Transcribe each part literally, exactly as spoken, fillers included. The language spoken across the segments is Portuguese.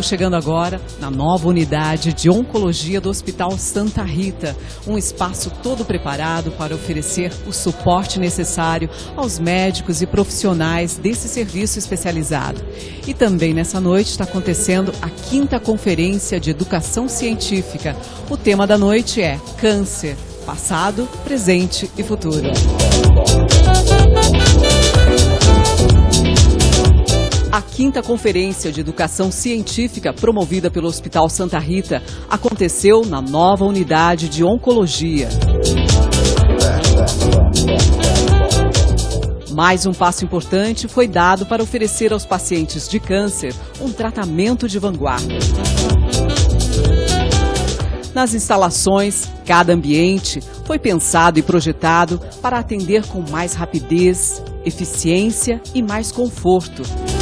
chegando agora na nova unidade de oncologia do Hospital Santa Rita, um espaço todo preparado para oferecer o suporte necessário aos médicos e profissionais desse serviço especializado. E também nessa noite está acontecendo a quinta conferência de educação científica. O tema da noite é câncer, passado, presente e futuro. A quinta conferência de educação científica promovida pelo Hospital Santa Rita aconteceu na nova unidade de oncologia. Mais um passo importante foi dado para oferecer aos pacientes de câncer um tratamento de vanguarda. Nas instalações, cada ambiente foi pensado e projetado para atender com mais rapidez, eficiência e mais conforto.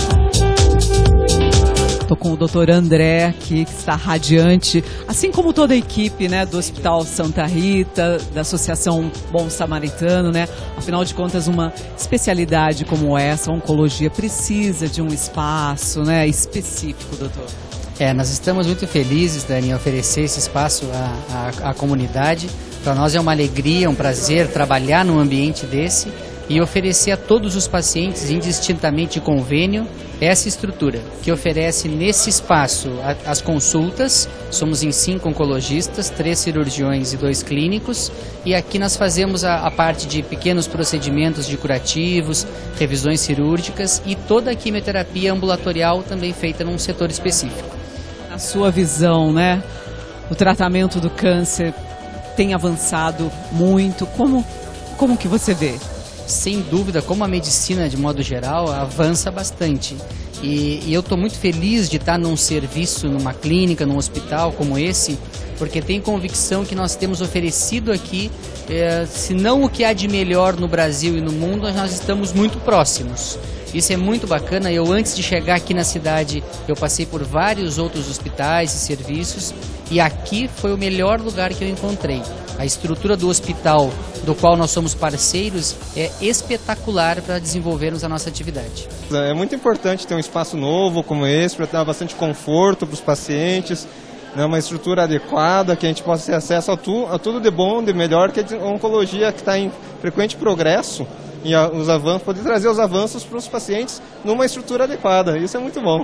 Estou com o doutor André aqui, que está radiante, assim como toda a equipe, né, do Hospital Santa Rita, da Associação Bom Samaritano, né? Afinal de contas, uma especialidade como essa, a oncologia, precisa de um espaço, né, específico, doutor. É, nós estamos muito felizes, Dani, em oferecer esse espaço à, à, à comunidade. Para nós é uma alegria, um prazer trabalhar num ambiente desse e oferecer a todos os pacientes, indistintamente de convênio, essa estrutura que oferece nesse espaço a, as consultas. Somos em cinco oncologistas, três cirurgiões e dois clínicos, e aqui nós fazemos a, a parte de pequenos procedimentos de curativos, revisões cirúrgicas e toda a quimioterapia ambulatorial também feita num setor específico. Na sua visão, né, o tratamento do câncer tem avançado muito. Como, como que você vê? Sem dúvida, como a medicina, de modo geral, avança bastante. E, e eu estou muito feliz de estar num serviço, numa clínica, num hospital como esse, porque tenho convicção que nós temos oferecido aqui, é, se não o que há de melhor no Brasil e no mundo, nós estamos muito próximos. Isso é muito bacana. Eu, antes de chegar aqui na cidade, eu passei por vários outros hospitais e serviços, e aqui foi o melhor lugar que eu encontrei. A estrutura do hospital, do qual nós somos parceiros, é espetacular para desenvolvermos a nossa atividade. É muito importante ter um espaço novo como esse, para ter bastante conforto para os pacientes, né, uma estrutura adequada, que a gente possa ter acesso a, tu, a tudo de bom, de melhor, que a oncologia que está em frequente progresso, e a, os avanços, poder trazer os avanços para os pacientes numa estrutura adequada. Isso é muito bom.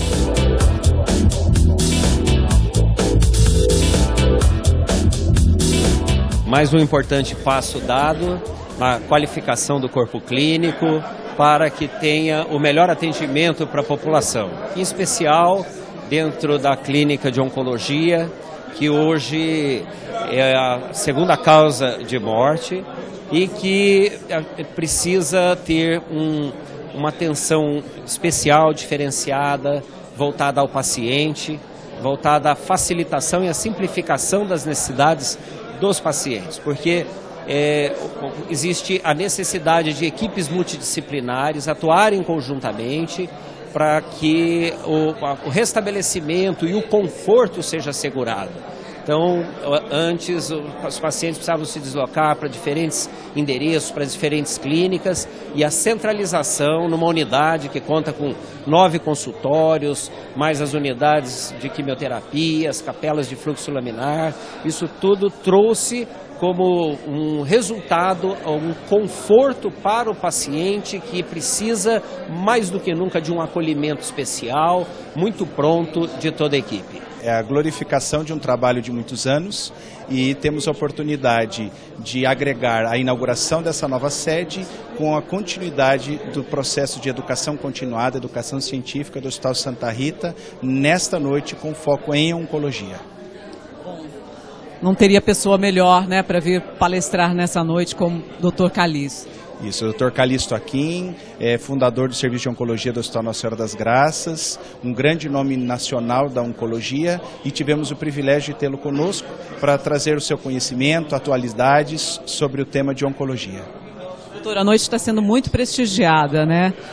Mais um importante passo dado na qualificação do corpo clínico para que tenha o melhor atendimento para a população, em especial dentro da clínica de oncologia, que hoje é a segunda causa de morte e que precisa ter um, uma atenção especial, diferenciada, voltada ao paciente, voltada à facilitação e à simplificação das necessidades dos pacientes, porque é, existe a necessidade de equipes multidisciplinares atuarem conjuntamente para que o, o restabelecimento e o conforto seja assegurado. Então, antes os pacientes precisavam se deslocar para diferentes endereços, para diferentes clínicas, e a centralização numa unidade que conta com nove consultórios, mais as unidades de quimioterapia, as capelas de fluxo laminar, isso tudo trouxe como um resultado, um conforto para o paciente que precisa, mais do que nunca, de um acolhimento especial, muito pronto de toda a equipe. É a glorificação de um trabalho de muitos anos e temos a oportunidade de agregar a inauguração dessa nova sede com a continuidade do processo de educação continuada, educação científica do Hospital Santa Rita, nesta noite com foco em oncologia. Não teria pessoa melhor, né, para vir palestrar nessa noite como o doutor Calixto. Isso, o doutor Calixto Aquim, é fundador do Serviço de Oncologia do Hospital Nossa Senhora das Graças, um grande nome nacional da oncologia, e tivemos o privilégio de tê-lo conosco para trazer o seu conhecimento, atualidades sobre o tema de oncologia. Doutor, a noite está sendo muito prestigiada, né?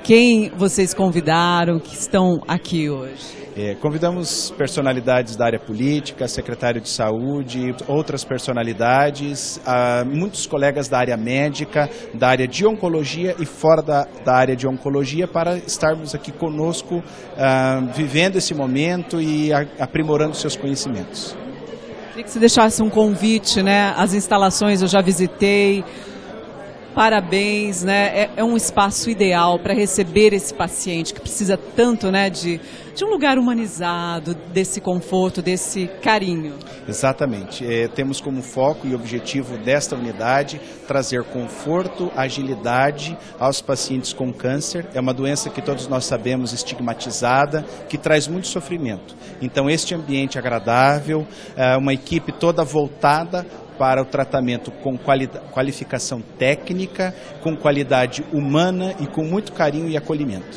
quem vocês convidaram que estão aqui hoje? É, convidamos personalidades da área política, secretário de saúde, outras personalidades, ah, muitos colegas da área médica, da área de oncologia e fora da, da área de oncologia para estarmos aqui conosco, ah, vivendo esse momento e a, aprimorando seus conhecimentos. Queria que você deixasse um convite, né? As instalações eu já visitei. Parabéns, né? É, é um espaço ideal para receber esse paciente que precisa tanto, né, de, de um lugar humanizado, desse conforto, desse carinho. Exatamente. É, temos como foco e objetivo desta unidade trazer conforto, agilidade aos pacientes com câncer. É uma doença que todos nós sabemos estigmatizada, que traz muito sofrimento. Então, este ambiente agradável, é uma equipe toda voltada para o tratamento com quali qualificação técnica, com qualidade humana e com muito carinho e acolhimento.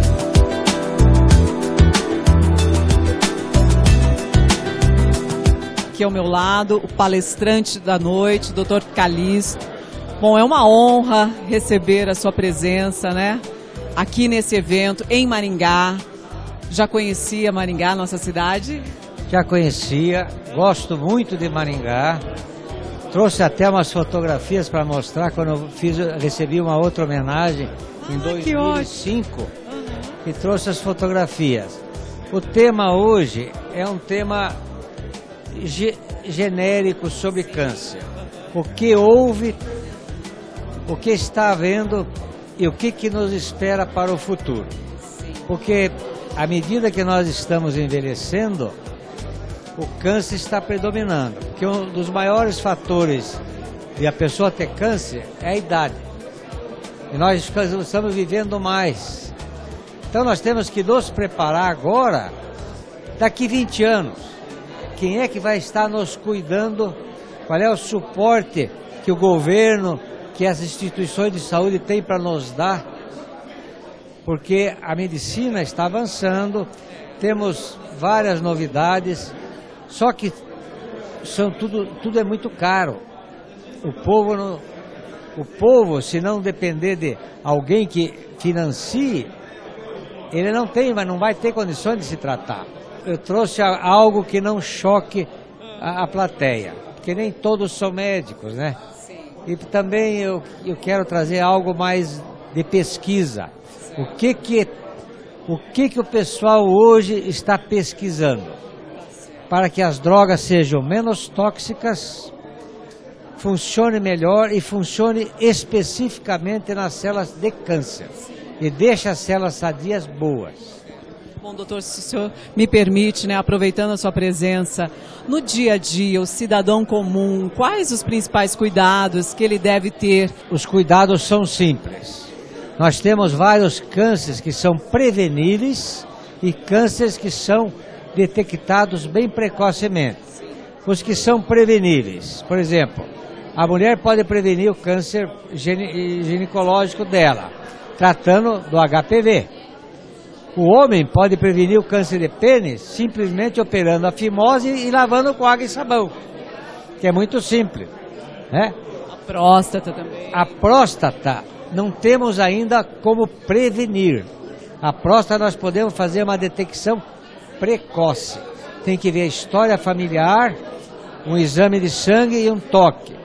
Aqui ao meu lado, o palestrante da noite, doutor Calixto. Bom, é uma honra receber a sua presença, né? Aqui nesse evento, em Maringá. Já conhecia Maringá, nossa cidade? Já conhecia, gosto muito de Maringá. Trouxe até umas fotografias para mostrar quando eu fiz, recebi uma outra homenagem em dois mil e cinco e trouxe as fotografias. O tema hoje é um tema ge genérico sobre câncer. O que houve, o que está havendo e o que, que nos espera para o futuro. Porque à medida que nós estamos envelhecendo, o câncer está predominando, porque um dos maiores fatores de a pessoa ter câncer é a idade. E nós estamos vivendo mais. Então nós temos que nos preparar agora, daqui vinte anos. Quem é que vai estar nos cuidando? Qual é o suporte que o governo, que as instituições de saúde têm para nos dar? Porque a medicina está avançando, temos várias novidades. Só que são tudo, tudo é muito caro. O povo, não, o povo, se não depender de alguém que financie, ele não tem, mas não vai ter condições de se tratar. Eu trouxe algo que não choque a, a plateia, porque nem todos são médicos, né? E também eu, eu quero trazer algo mais de pesquisa. O que que, o que que o pessoal hoje está pesquisando? Para que as drogas sejam menos tóxicas, funcione melhor e funcione especificamente nas células de câncer. E deixe as células sadias boas. Bom, doutor, se o senhor me permite, né, aproveitando a sua presença, no dia a dia, o cidadão comum, quais os principais cuidados que ele deve ter? Os cuidados são simples. Nós temos vários cânceres que são preveníveis e cânceres que são detectados bem precocemente. Os que são preveníveis, por exemplo, a mulher pode prevenir o câncer ginecológico dela, tratando do H P V. O homem pode prevenir o câncer de pênis simplesmente operando a fimose e lavando com água e sabão, que é muito simples, né? A próstata também. A próstata não temos ainda como prevenir. A próstata nós podemos fazer uma detecção precoce. Tem que ver a história familiar, um exame de sangue e um toque.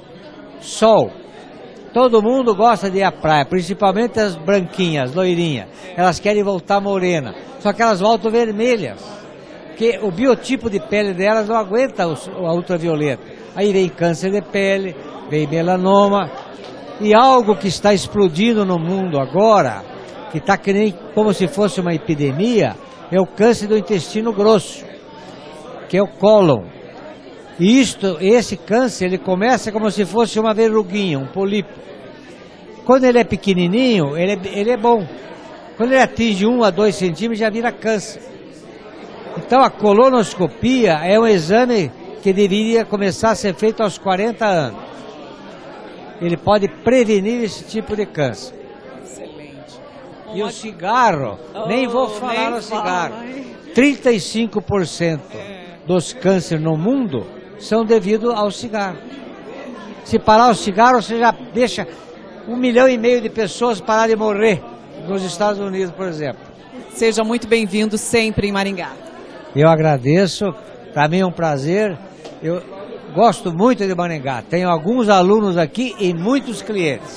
Sol. Todo mundo gosta de ir à praia, principalmente as branquinhas, loirinhas. Elas querem voltar morena, só que elas voltam vermelhas, porque o biotipo de pele delas não aguenta a ultravioleta. Aí vem câncer de pele, vem melanoma, e algo que está explodindo no mundo agora, que está que nem como se fosse uma epidemia, é o câncer do intestino grosso, que é o cólon. E isto, esse câncer, ele começa como se fosse uma verruguinha, um polipo. Quando ele é pequenininho, ele é, ele é bom. Quando ele atinge um a dois centímetros, já vira câncer. Então a colonoscopia é um exame que deveria começar a ser feito aos quarenta anos. Ele pode prevenir esse tipo de câncer. Excelente. E o cigarro, oh, nem vou falar no cigarro. trinta e cinco por cento dos cânceres no mundo são devido ao cigarro. Se parar o cigarro, você já deixa um milhão e meio de pessoas parar de morrer nos Estados Unidos, por exemplo. Seja muito bem-vindo sempre em Maringá. Eu agradeço, para mim é um prazer. Eu gosto muito de Maringá, tenho alguns alunos aqui e muitos clientes.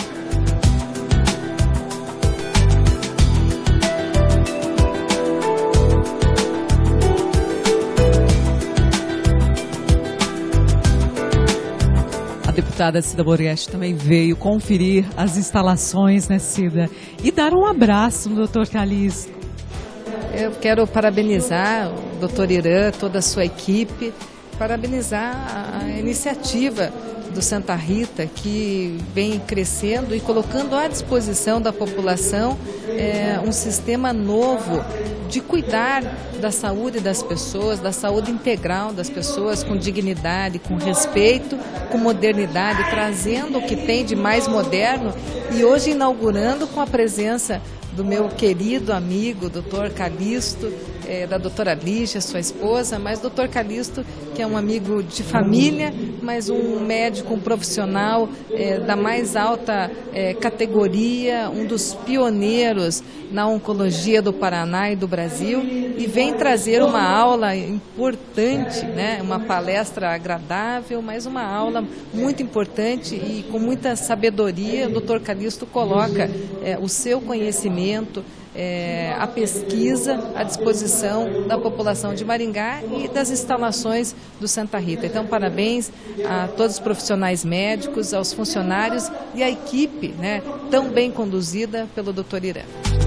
A deputada Cida Borghetti também veio conferir as instalações, né, Cida? E dar um abraço no doutor Calixto. Eu quero parabenizar o doutor Irã, toda a sua equipe, parabenizar a iniciativa do Santa Rita, que vem crescendo e colocando à disposição da população é, um sistema novo de cuidar da saúde das pessoas, da saúde integral das pessoas, com dignidade, com respeito, com modernidade, trazendo o que tem de mais moderno e hoje inaugurando com a presença do meu querido amigo, doutor Calixto, é, da doutora Lígia, sua esposa, mas doutor Calixto, que é um amigo de família, mas um médico, um profissional é, da mais alta é, categoria, um dos pioneiros na oncologia do Paraná e do Brasil, e vem trazer uma aula importante, né? Uma palestra agradável, mas uma aula muito importante e com muita sabedoria. O doutor Calixto coloca é, o seu conhecimento, É, a pesquisa à disposição da população de Maringá e das instalações do Santa Rita. Então, parabéns a todos os profissionais médicos, aos funcionários e à equipe, né, tão bem conduzida pelo doutor Irã.